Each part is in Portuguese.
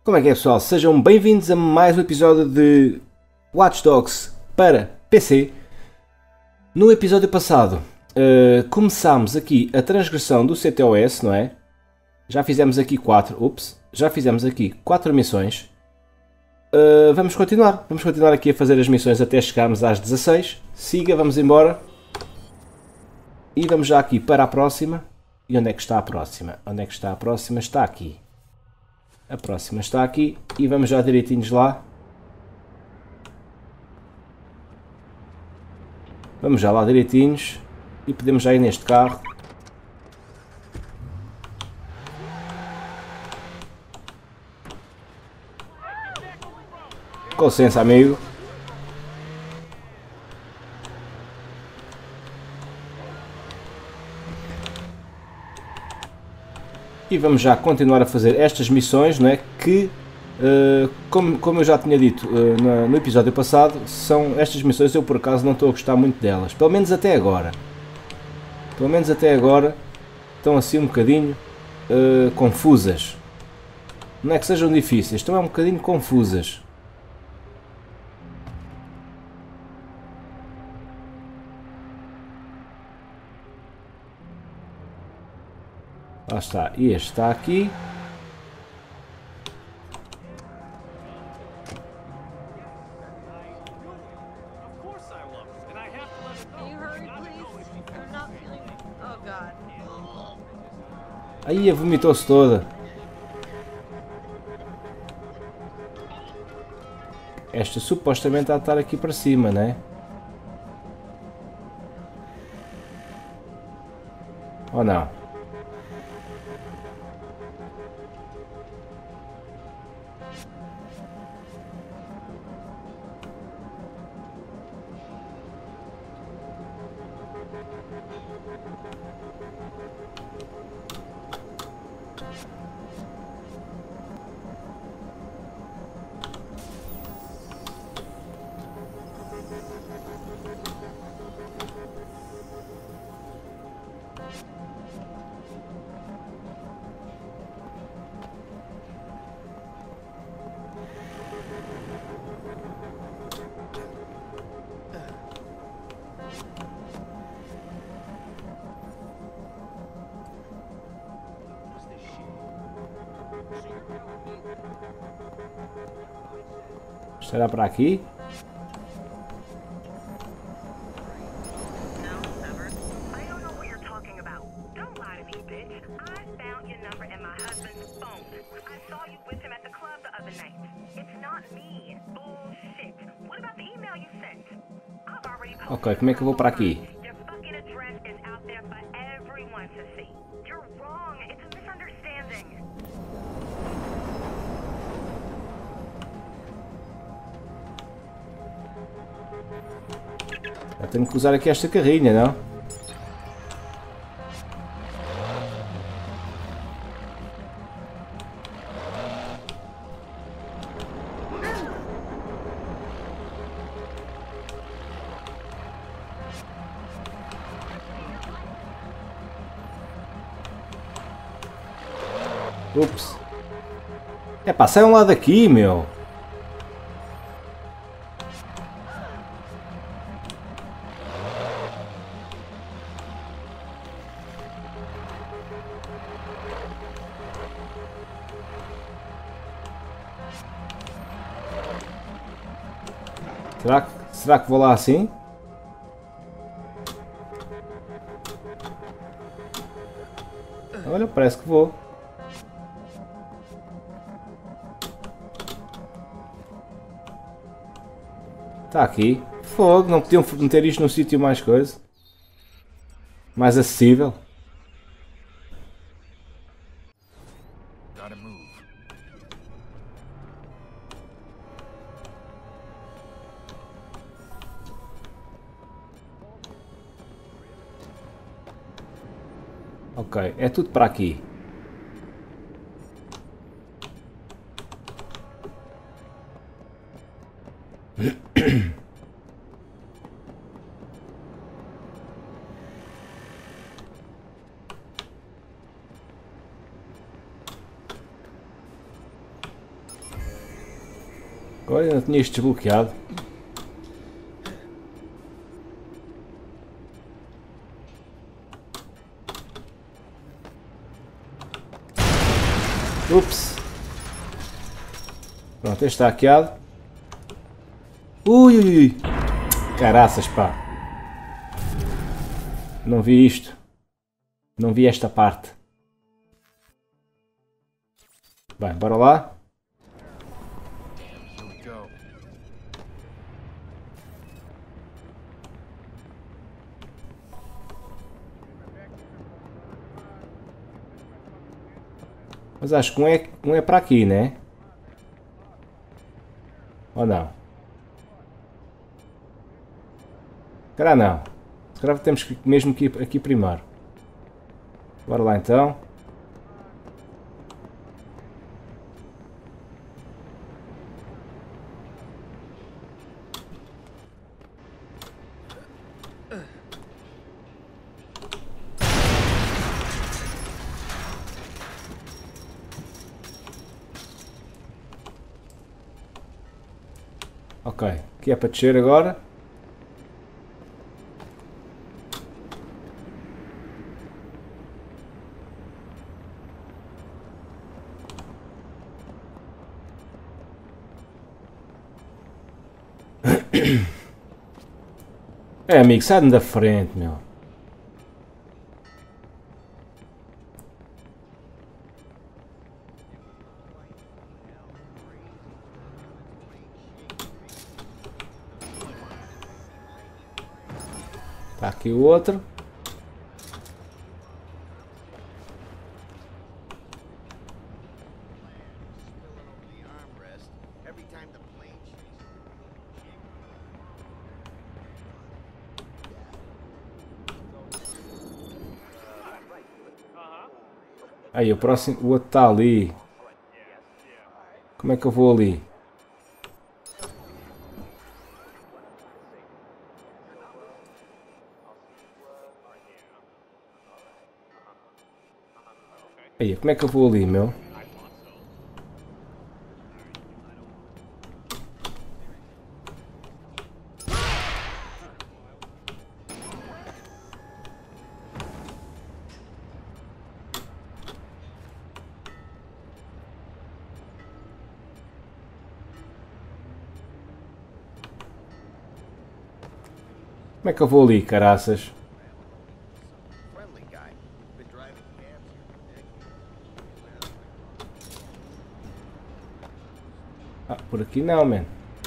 Como é que é, pessoal? Sejam bem-vindos a mais um episódio de Watch Dogs para PC. No episódio passado começámos aqui a transgressão do CTOS, não é? Já fizemos aqui 4 missões. Vamos continuar aqui a fazer as missões até chegarmos às 16. Siga, vamos embora. E vamos já aqui para a próxima. E onde é que está a próxima? Onde é que está a próxima? Está aqui. A próxima está aqui e vamos já direitinhos lá. Vamos já lá direitinhos e podemos já ir neste carro. Com licença, amigo. E vamos já continuar a fazer estas missões, não é? Que, como eu já tinha dito no episódio passado, são estas missões, eu por acaso não estou a gostar muito delas. Pelo menos até agora. Estão assim um bocadinho confusas. Não é que sejam difíceis, estão um bocadinho confusas. Lá está, e este está aqui. Aí a vomitou-se toda. Esta supostamente há de estar aqui para cima, não é? Ou não? Será para aqui? Ok, como é que eu vou para aqui? Eu tenho que usar aqui esta carrinha, não? Ups. Epá, saiam lá daqui, meu. Será que vou lá assim? Olha, parece que vou. Está aqui. Fogo, não podiam meter isto num sítio mais coisa? Mais acessível? Ok, é tudo para aqui. Agora ainda tinha isto desbloqueado. Ups. Pronto, este está hackeado. Ui, ui, ui. Caraças, pá. Não vi isto. Não vi esta parte. Bem, bora lá. Mas acho que um é para aqui, né? Ou não? Se calhar não. Se calhar temos que mesmo que ir aqui primeiro. Bora lá então. Ok, aqui é para descer agora. É, amigo, sai-me da frente, meu. Está aqui o outro. Aí, o próximo, o outro está ali. Como é que eu vou ali? Aí, como é que eu vou ali, meu? Como é que eu vou ali, caraças? Ah, por aqui não, man.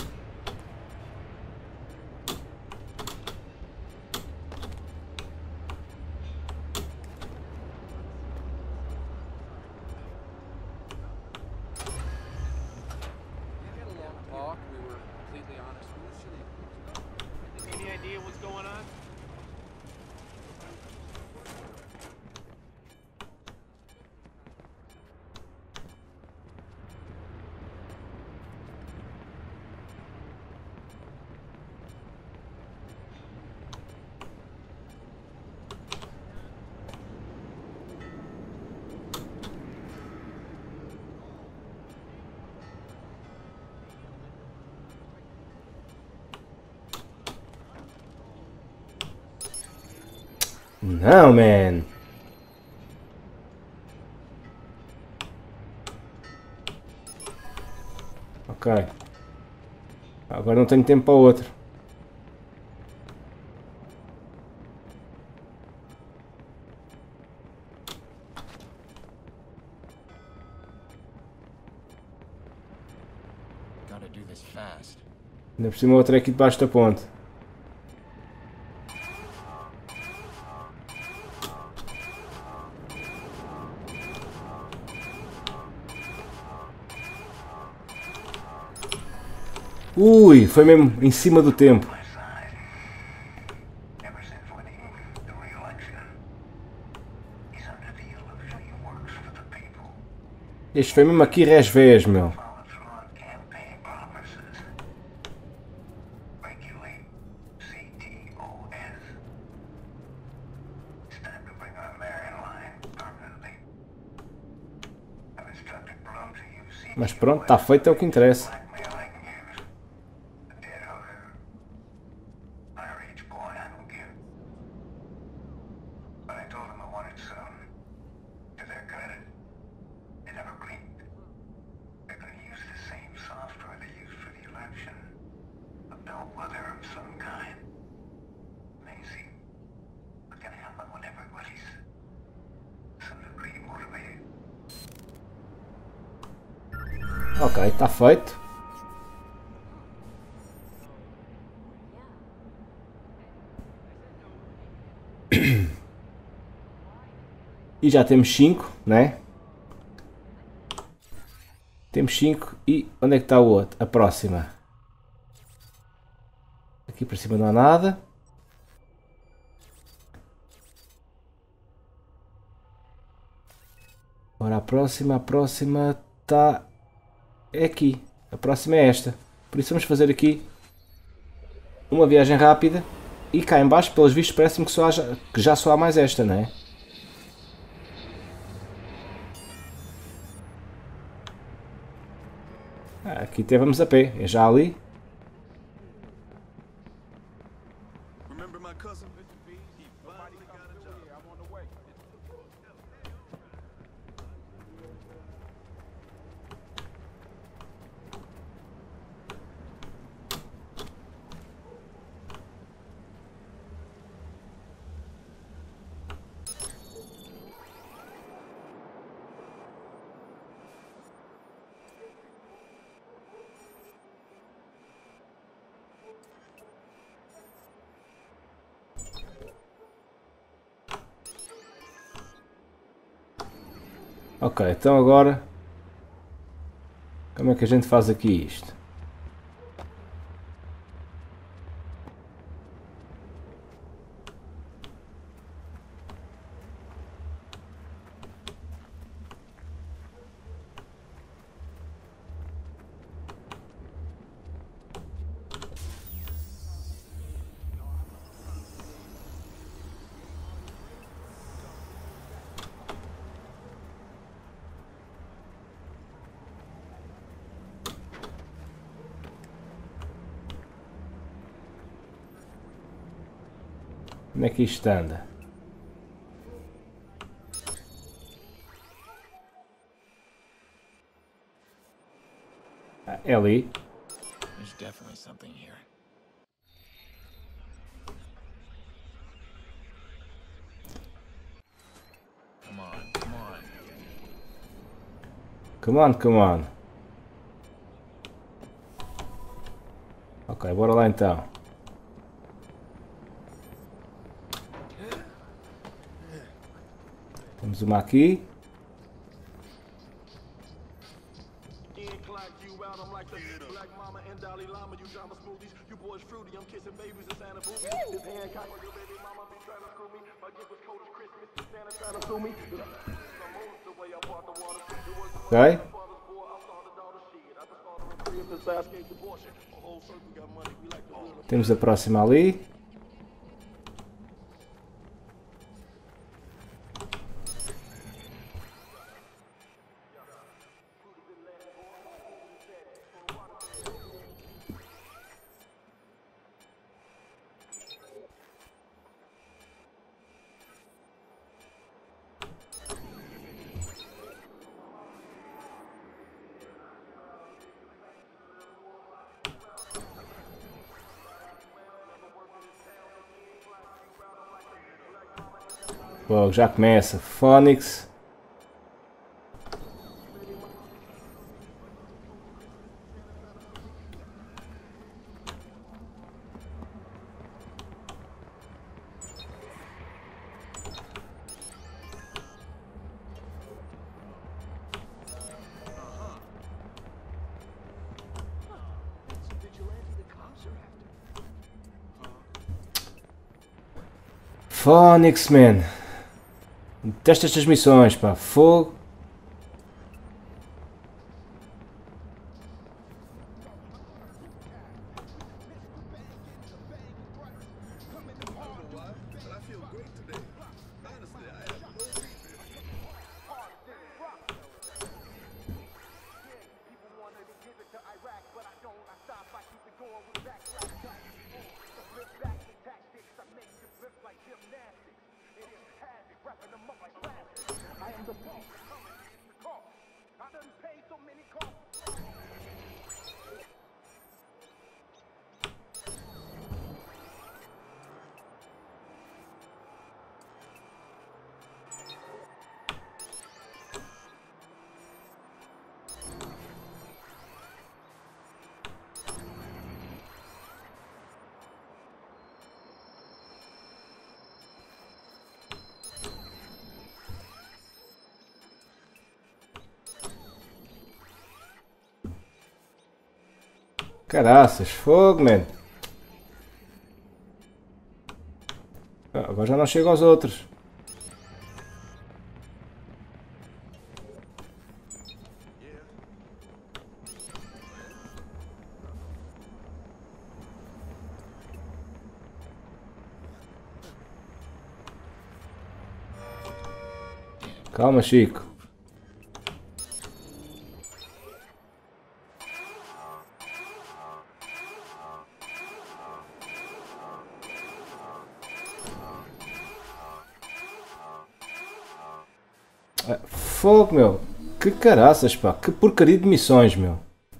Não, man. Ok. Agora não tenho tempo para outro. Ainda por cima o outro é aqui debaixo da ponte. Ui, foi mesmo em cima do tempo. Este foi mesmo aqui resvés, meu. Mas pronto, está feito, é o que interessa. Ok, está feito. E já temos 5, né? Temos 5 e onde é que está o outro? A próxima. Aqui para cima não há nada. Ora, a próxima está... É aqui. A próxima é esta. Por isso vamos fazer aqui uma viagem rápida. E cá em baixo, pelos vistos, parece-me que já só há mais esta, não é? Aqui temos a pé. É já ali. Ok, então agora como é que a gente faz aqui isto? Como é que isto anda? É ali. There's definitely something here. Come on, come on. Come on, come on. Ok, bora lá então. Temos uma aqui. Ok. Temos a próxima ali. Bom, já começa. Phonics. Phonics, man. Detesto estas missões, pá. Fogo. Caraças, fogo, man. Agora já não chego aos outros. Calma, Chico. Fogo, meu. Que caraças, pá. Que porcaria de missões, meu.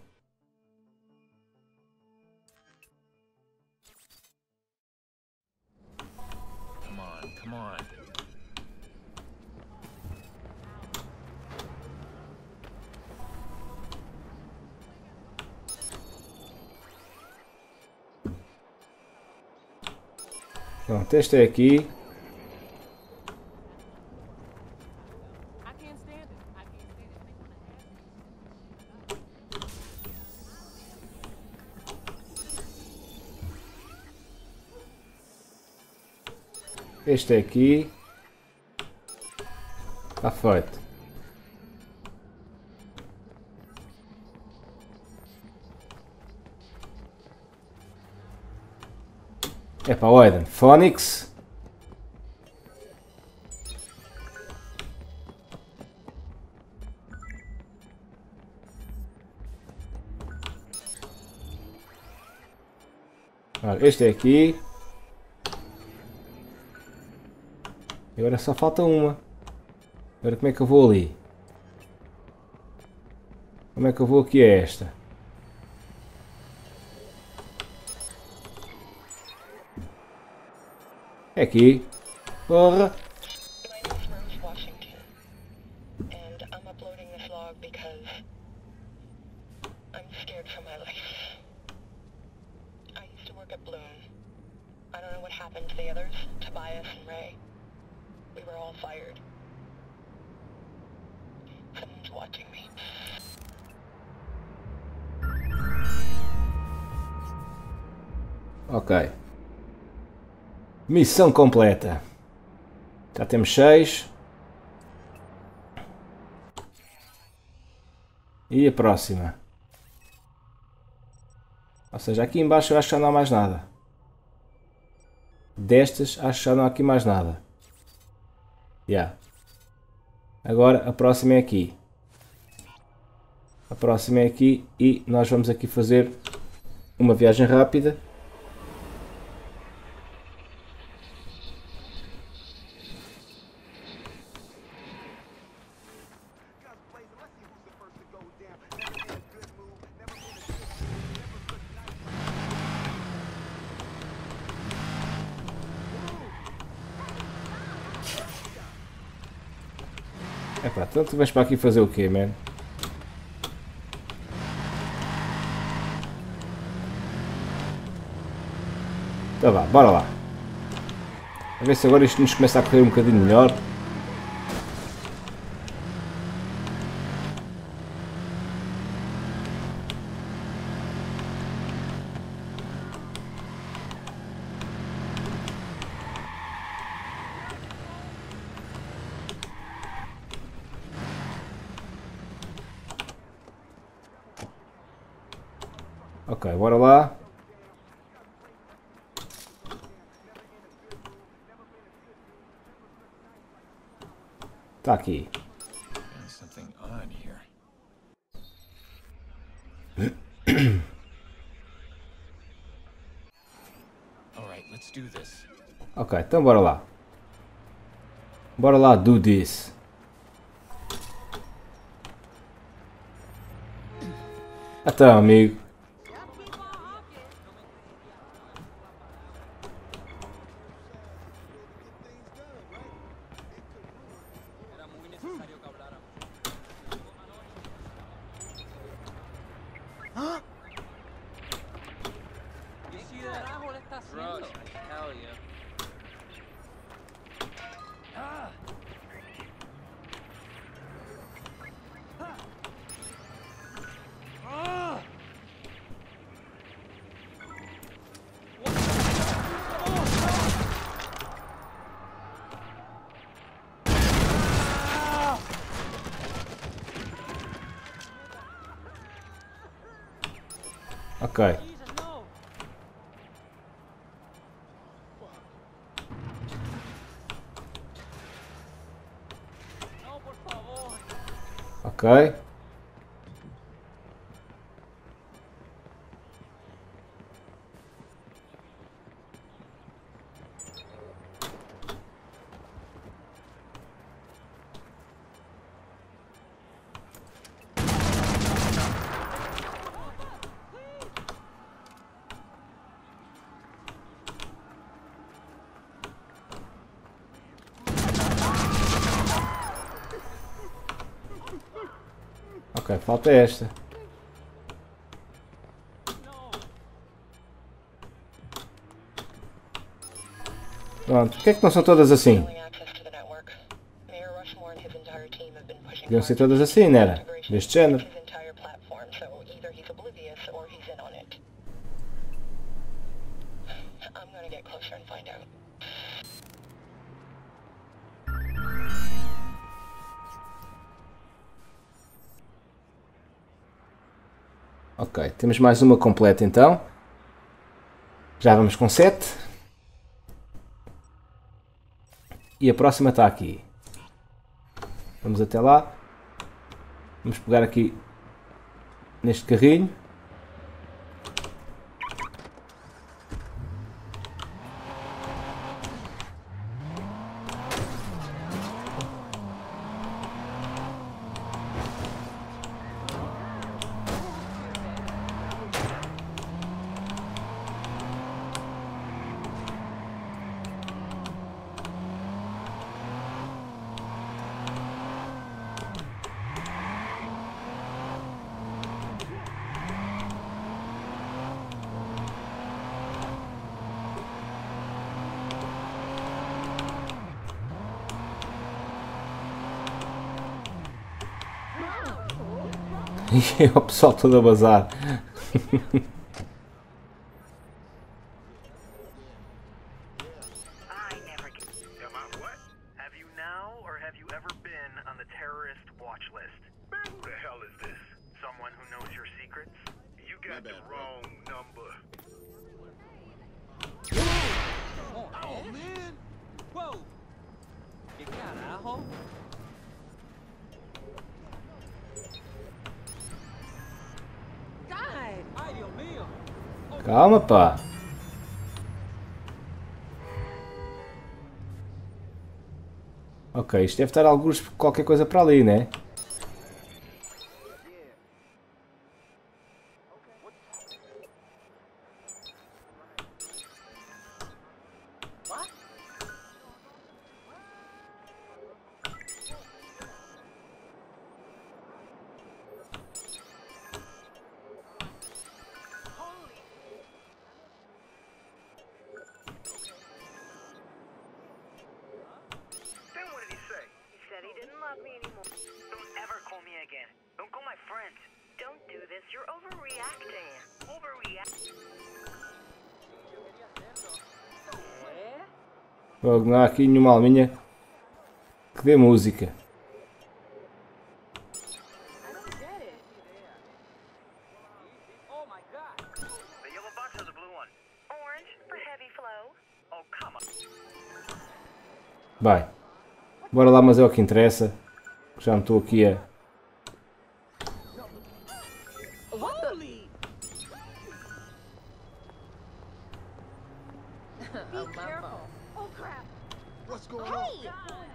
Come on, come on. Pronto, este é aqui. I can't stand it. I can't stand it. Este é aqui. Está feito. É para o Aiden. Phoenix. Olha, este é aqui. E agora só falta uma. Agora como é que eu vou ali? Como é que eu vou aqui a esta? É aqui. Porra. My name is Rose Washington, and I'm uploading this log because I'm scared for my life. I used to work at Bloom. I don't know what happened to the others, Tobias and Ray. We were all fired. Someone's watching me. Ok. Missão completa. Já temos 6. E a próxima? Ou seja, aqui em baixo eu acho que já não há mais nada. Destas acho que já não há aqui mais nada. Yeah. Agora a próxima é aqui. A próxima é aqui e nós vamos aqui fazer uma viagem rápida. Epá, então tu vens para aqui fazer o quê, man? Então vá, bora lá. A ver se agora isto nos começa a correr um bocadinho melhor. Ok, bora lá. Está aqui. There's something odd here. All right, let's do this. Ok, então bora lá. Bora lá, do this. Então, amigo. Ok. Jesus, no. No, por favor. Ok. Ok, falta esta. Pronto, porquê é que não são todas assim? Controlling access to the network. Mayor Rushmore and his entire team have been pushing Deviam ser hard to todas assim, não era? integration Deste género. with his entire platform, so either he's oblivious or he's in on it. I'm gonna get closer and find out. Ok, temos mais uma completa então. Já vamos com 7. E a próxima está aqui. Vamos até lá. Vamos pegar aqui neste carrinho. E o pessoal todo a bazar. I never get. Am I what? Have you now or have you ever been on the terrorist watch list? Man, who the hell is this? Someone who knows your secrets? You got the wrong number. Oh, man. Whoa. Que carajo? God. Ay, Dios mío. Calma, pá. Ok, isto deve estar alguns qualquer coisa para ali, né? Then what did he say? He said he didn't love me anymore. Don't ever call me again. Don't call my friends. Don't do this. You're overreacting. Logo, não há aqui nenhuma alminha que dê música. I don't get it. Oh my God. The yellow box or the blue one? Orange for heavy flow. Oh, come on. Vai. Bora lá, mas é o que interessa. Já me estou aqui a... Holy. Be careful. Oh crap. What's going on? Hey!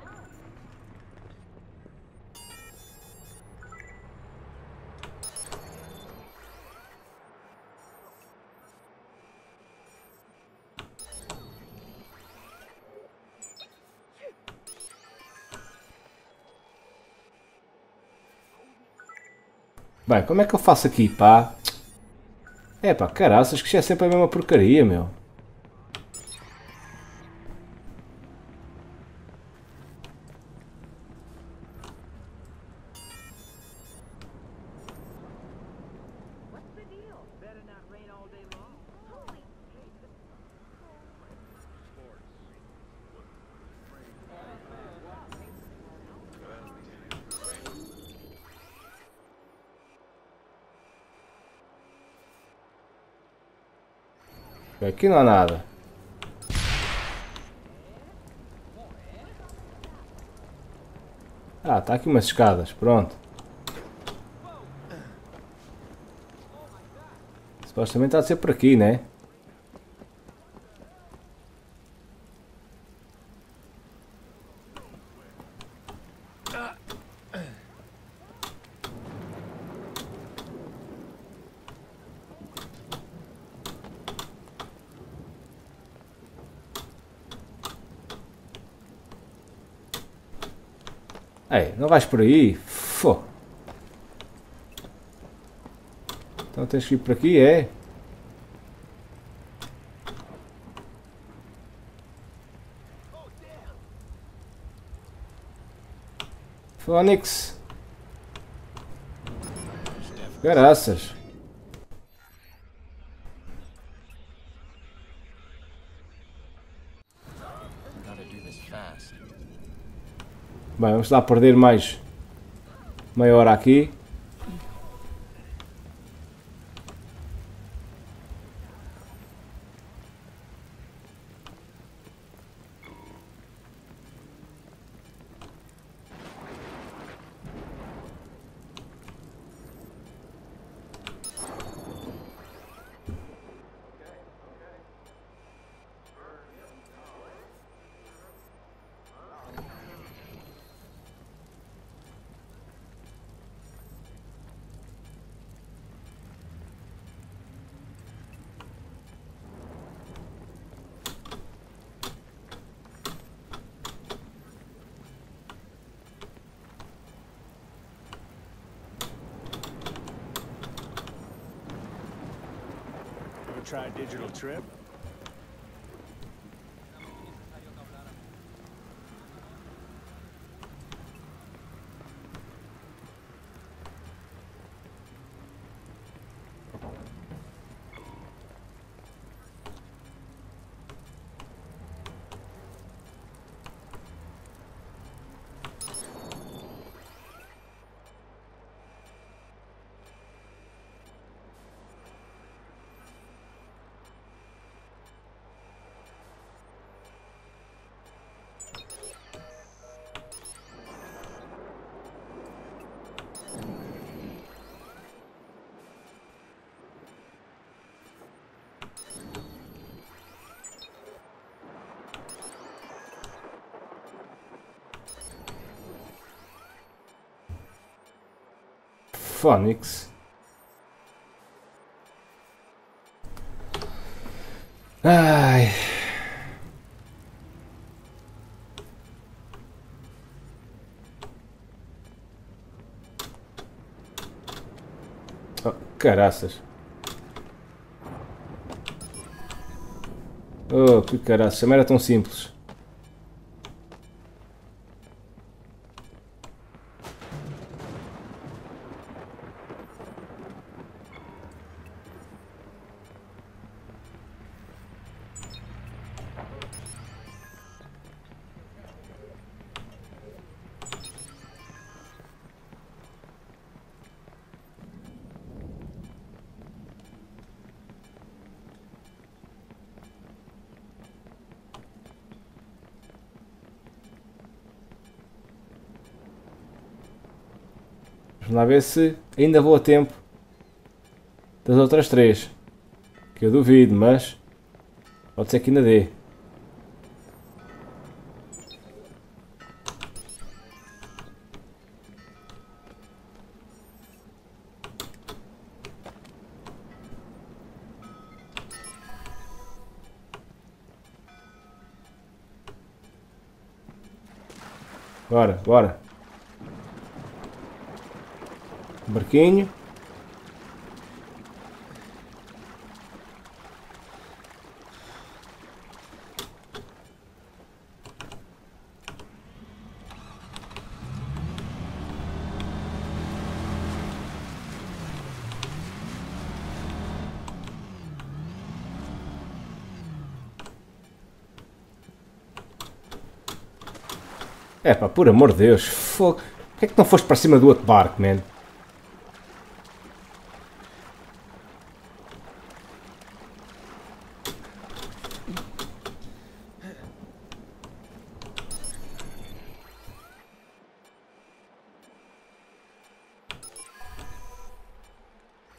Bem, como é que eu faço aqui, pá? É pá, caraças, que isto é sempre a mesma porcaria, meu. What's the deal? Better not rain all day long. Holy. Aqui não há nada. Ah, está aqui umas escadas, pronto. Supostamente há de ser por aqui, né? Ei, não vais por aí? Fô. Então tens que ir por aqui, é? Fónix. Graças. Gotta do this fast. Bem, vamos lá perder mais meia hora aqui. Ever try a digital trip? Fónix. Ai. Oh, caraças. Oh, que caraças. Não era tão simples. Vamos lá ver se ainda vou a tempo das outras três. Que eu duvido, mas pode ser que ainda dê. Bora, bora. Barquinho. É pá, por amor de Deus. Fogo. Porquê é que não foste para cima do outro barco, man?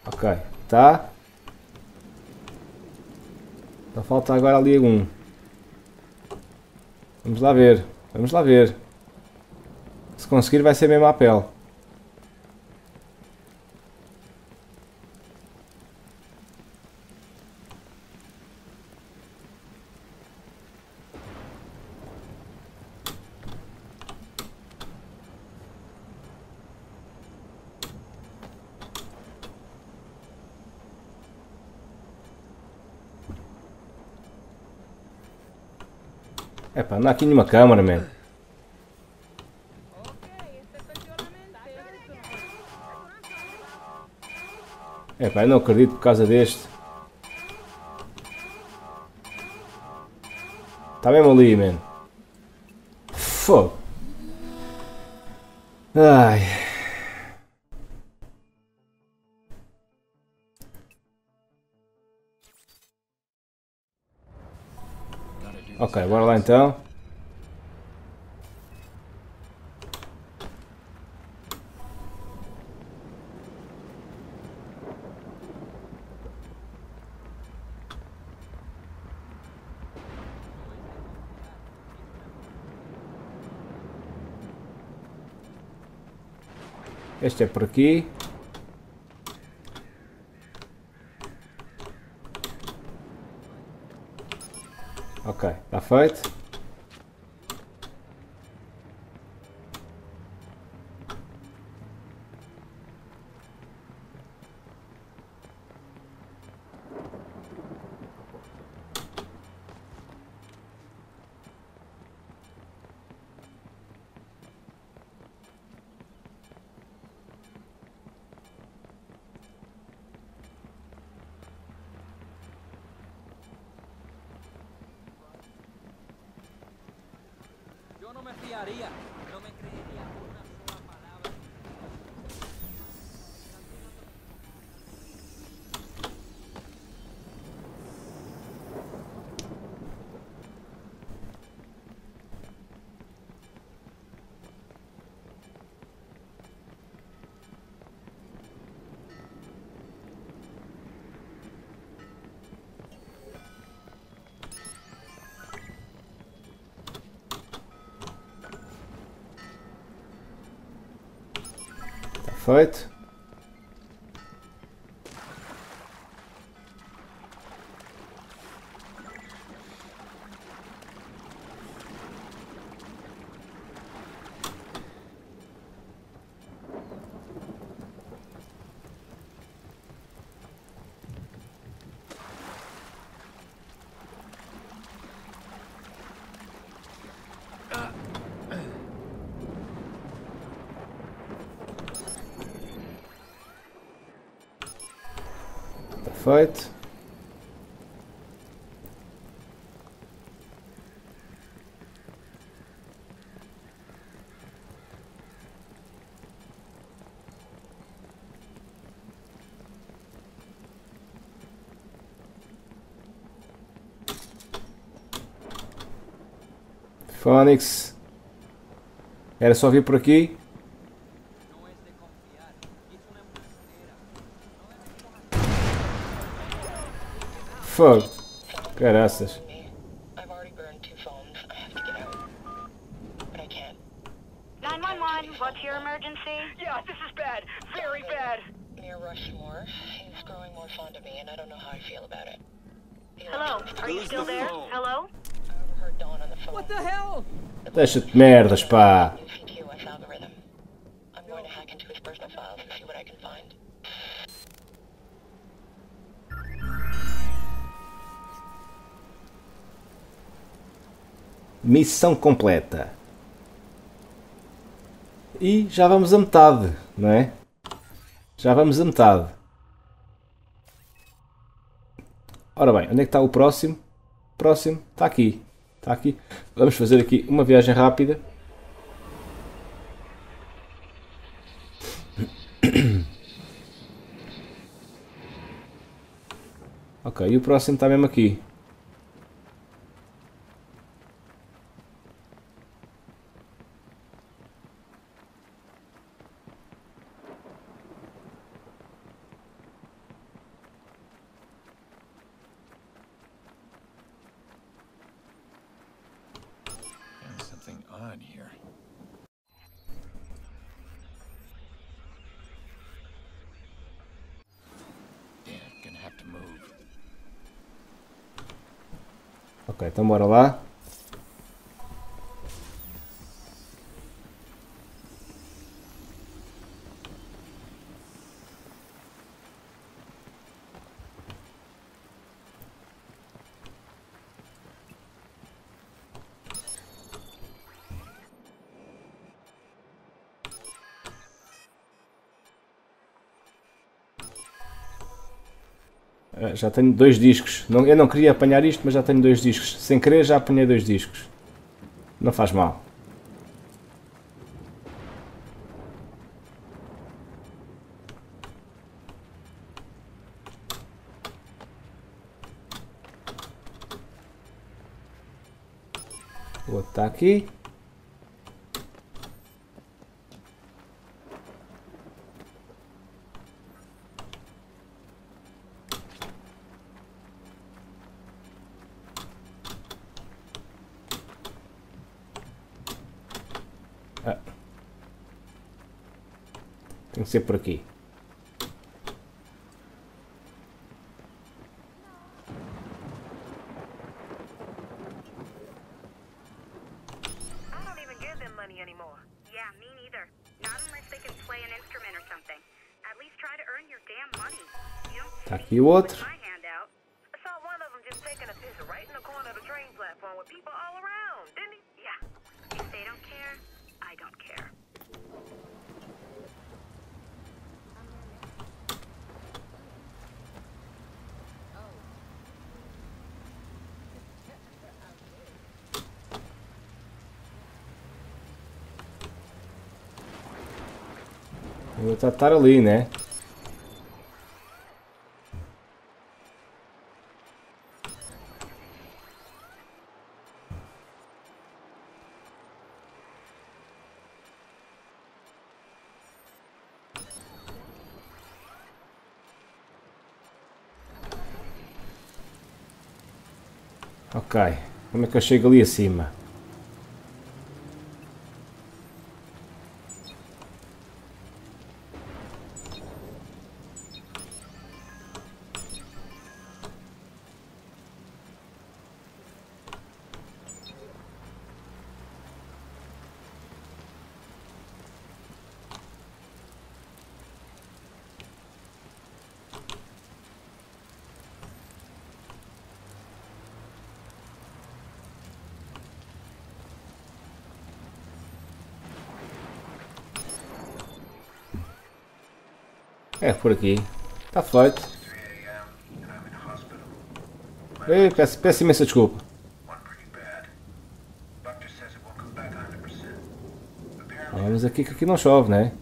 Ok, tá. Só falta agora ali um. Vamos lá ver. Vamos lá ver. Se conseguir vai ser mesmo à pele. Epá, não há aqui nenhuma câmara, man. Epá, eu não acredito por causa deste. Está mesmo ali, man. Fogo. Ai. Ok, bora lá então. Este é por aqui. Ok, está feito. Yo no me fiaría, no me creería una sola palabra. Está feito. Está feito. Phoenix. Era só vir por aqui. No es de confiar. Es una embustera. Fogo. Caraças. I've already burned 2 phones. I have to get out. But I can't. 911, what's your emergency? Yeah, this is bad. Very bad. Near Rushmore. He's growing more fond of me, and I don't know how I feel about it. The Hello, elections- are you still there? Hello? I overheard Dawn on the phone. What the hell? Deixa-te merdas, pá. New CQS algorithm. I'm going to hack into his personal files and see what I can find. Missão completa. E já vamos a metade, não é? Já vamos a metade. Ora bem, onde é que está o próximo? O próximo está aqui. Está aqui. Vamos fazer aqui uma viagem rápida. Ok, e o próximo está mesmo aqui. here. Damn, gonna have to move. Ok, então bora lá. Já tenho 2 discos. Eu não queria apanhar isto, mas já tenho 2 discos. Sem querer já apanhei 2 discos. Não faz mal. O outro está aqui. Tem que ser por aqui. I don't even give them money anymore. Yeah, me neither. Not unless they can play an instrument or something. At least try to earn your damn money. You don't Está aqui o outro. my hand out. I saw one of them just taking a piss right in the corner of the train platform with people all around, didn't he? Yeah. If they don't care, I don't care. O outro está a estar ali, né? Ok, como é que eu chego ali acima? É por aqui. Está feito. Ei, peço imensa desculpa. Vamos aqui que aqui não chove, né?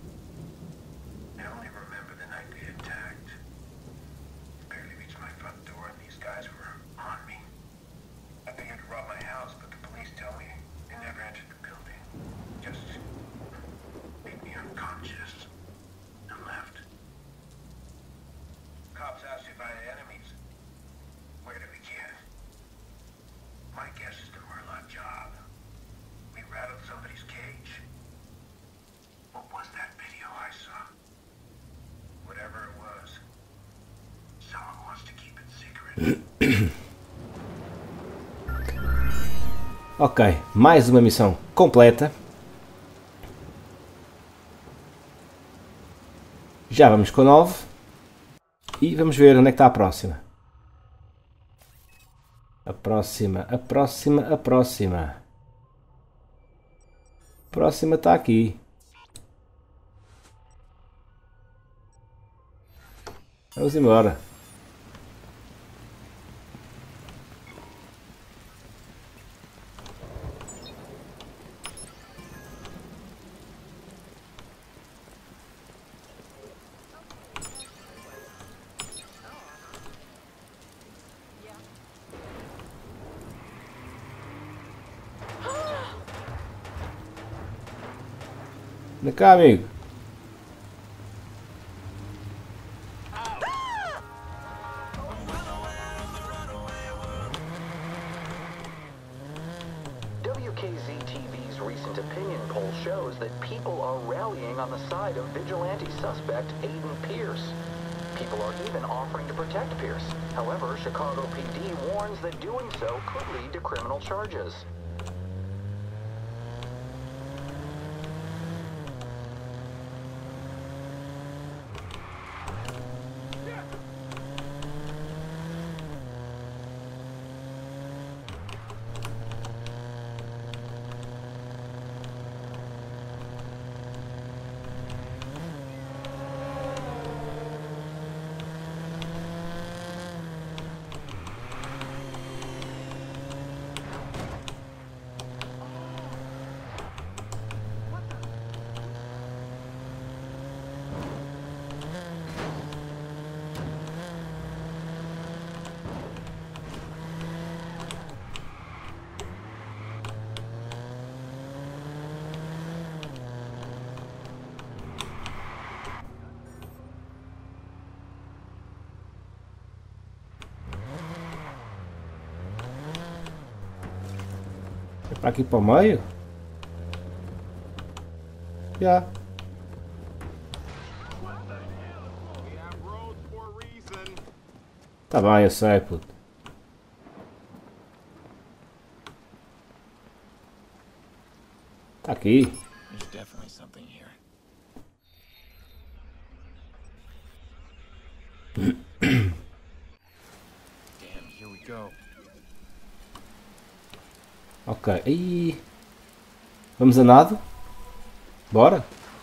Cops asked if I had enemies. Where did we get? My guess is the Murloc job. We rattled somebody's cage. What was that video I saw? Whatever it was, someone wants to keep it secret. Ok, mais uma missão completa. Já vamos com 9. E vamos ver onde é que está a próxima. A próxima. A próxima está aqui. Vamos embora. Vem cá, amigo. WKZ-TV's recent appearance that people are rallying on the side of vigilante suspect Aiden Pierce. People are even offering to protect Pierce. However, Chicago PD warns that doing so could lead to criminal charges. Pra aqui para o meio? Já. Tá bem, eu sei, puto. Tá aqui. There's definitely something here. Damn, here we go. Ok. Aí. Vamos a nado? Bora?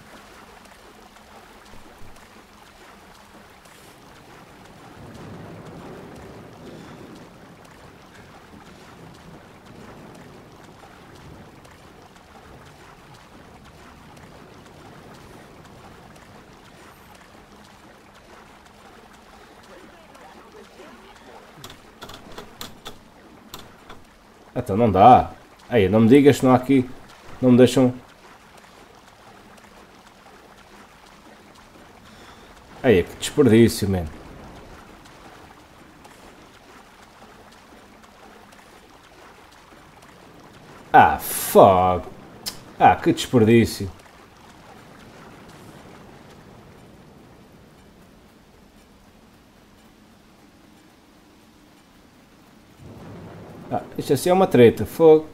Então não dá. Aí, não me digas que não há aqui. Não me deixam. Aí, que desperdício, mano. Ah, fuck. Ah, que desperdício. Ah, isto assim é uma treta, fogo.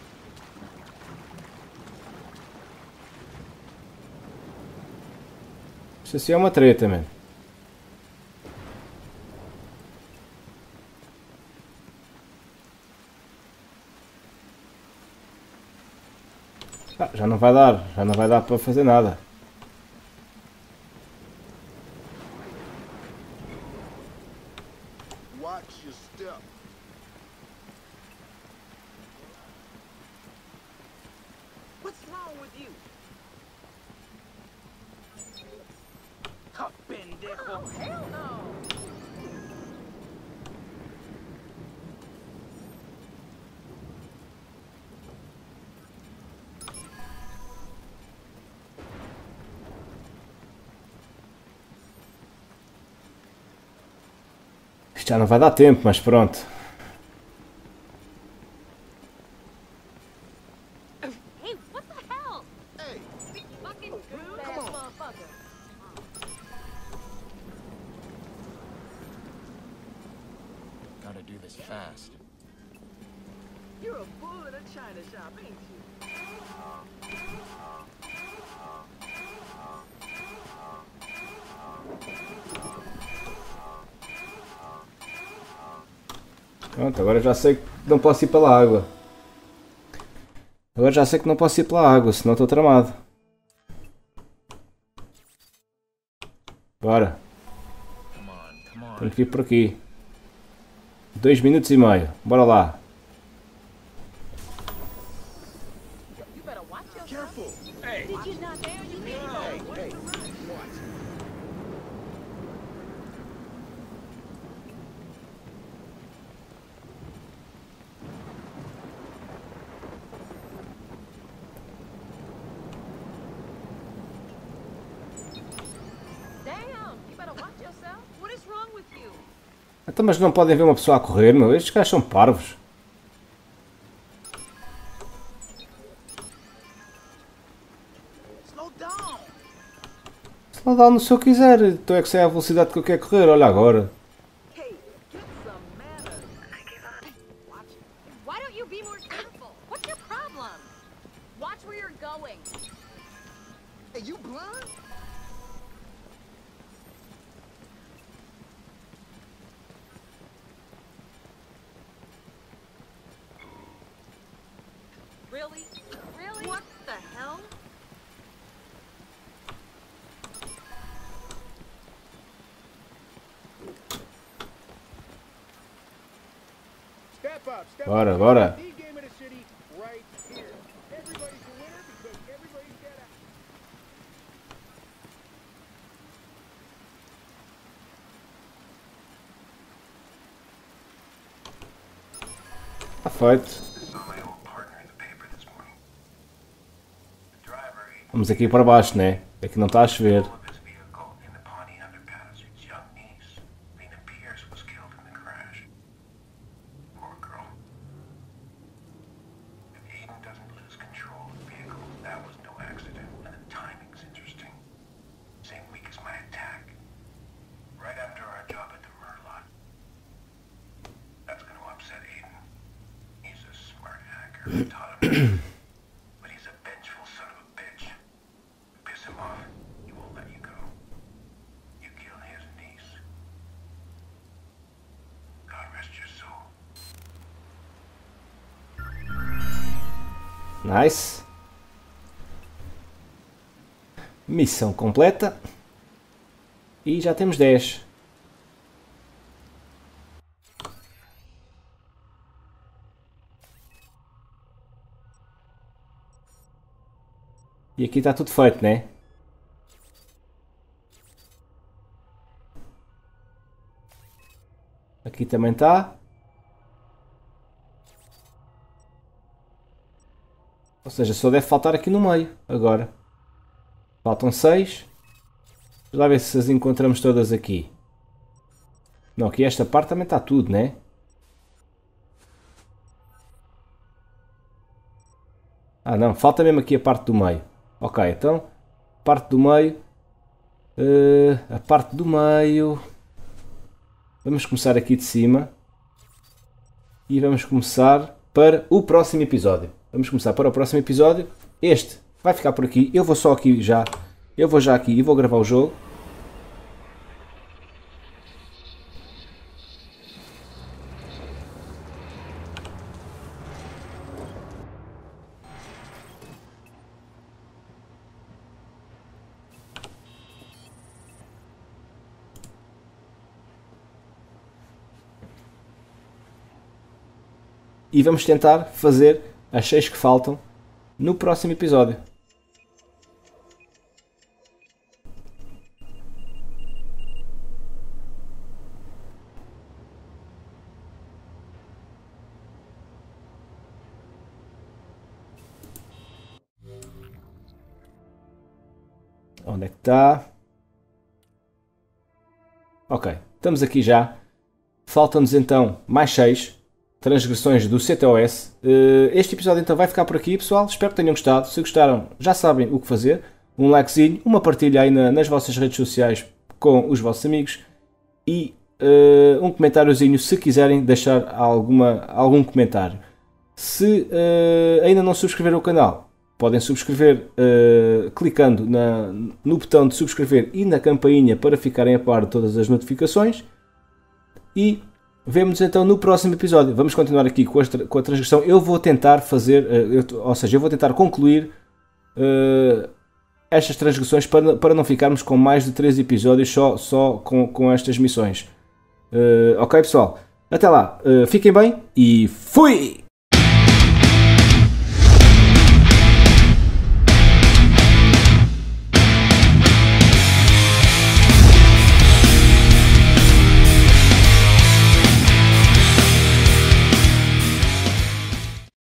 Isto assim é uma treta, mano. Ah, já não vai dar para fazer nada. Watch your step. What's wrong with you? Oh, pendejo. Oh, hell no. Isto já não vai dar tempo, mas pronto. Hey, what the hell? Hey, Big fucking rude ass motherfucker. Gotta do this fast. You're a bull in a china shop, ain't you? Pronto, agora já sei que não posso ir pela água. Agora já sei que não posso ir pela água, senão estou tramado. Bora. Come on, come on. Tenho que vir por aqui. 2 minutos e meio. Bora lá. You better watch yourself. careful. Did you not there? You need to Hey, watch. Damn, you better watch yourself. What is wrong with you? Então, mas não podem ver uma pessoa a correr, meu? Estes gajos são parvos. Não dá no se eu quiser. Então é que sei a velocidade que eu quero correr. Olha agora. Hey, get some manners. Watch. Why don't you be more careful? What's your problem? Watch where you're going. Hey, you blind? Really? Really? What the hell? Step up, step Bora, up. bora. The game of the city right here. Everybody's a winner because everybody's got a... Está feito. Saw my old partner in the paper this morning. The driver, Vamos aqui para baixo, né? É que não está a chover. of his vehicle in the Pawnee underpass. His young niece, Lena Pierce, was killed in the crash. Poor girl. If Aiden doesn't lose control of the vehicle, that was no accident, and the timing's interesting. Same week as my attack. Right after our job at the Merlot. That's gonna upset Aiden. He's a smart hacker who taught him. But he's a vengeful son of a bitch. Piss him off, he won't let you go. You kill his niece. God rest your soul. Nice. Missão completa. E já temos 10. E aqui está tudo feito, né? Aqui também está. Ou seja, só deve faltar aqui no meio agora. Faltam 6. Vamos lá ver se as encontramos todas aqui. Não, aqui esta parte também está tudo, né? Ah não, falta mesmo aqui a parte do meio. Ok, então, parte do meio. A parte do meio. Vamos começar aqui de cima. E vamos começar para o próximo episódio. Vamos começar para o próximo episódio. Este vai ficar por aqui. Eu vou só aqui já. Eu vou já aqui e vou gravar o jogo. E vamos tentar fazer as 6 que faltam no próximo episódio. Onde é que está? Ok, estamos aqui já. Faltam-nos então mais 6 transgressões do CTOS. Este episódio então vai ficar por aqui, pessoal. Espero que tenham gostado. Se gostaram, já sabem o que fazer. Um likezinho, uma partilha aí nas vossas redes sociais com os vossos amigos e um comentáriozinho se quiserem deixar algum comentário. Se ainda não subscreveram o canal, podem subscrever clicando no botão de subscrever e na campainha para ficarem a par de todas as notificações. E vemo-nos então no próximo episódio. Vamos continuar aqui com a transgressão. Eu vou tentar fazer, eu vou tentar concluir estas transgressões para não ficarmos com mais de 3 episódios só com estas missões. Ok, pessoal? Até lá. Fiquem bem e fui!